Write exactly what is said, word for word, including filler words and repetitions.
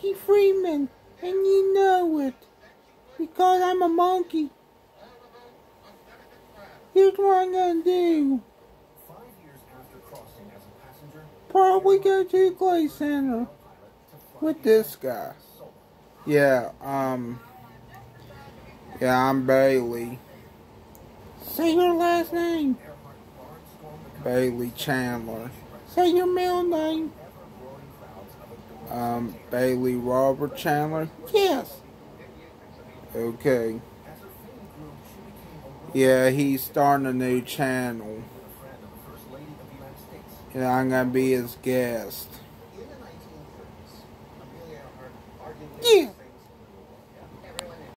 monkey Friedman, and you know it, because I'm a monkey. Here's what I'm gonna do. Probably go to the Clay Center with this guy. Yeah, um, yeah, I'm Bailey. Say your last name. Bailey Chandler. Say your middle name. Um, Bailey Robert Chandler? Yes. Okay. Yeah, he's starting a new channel. And I'm gonna be his guest. Yeah.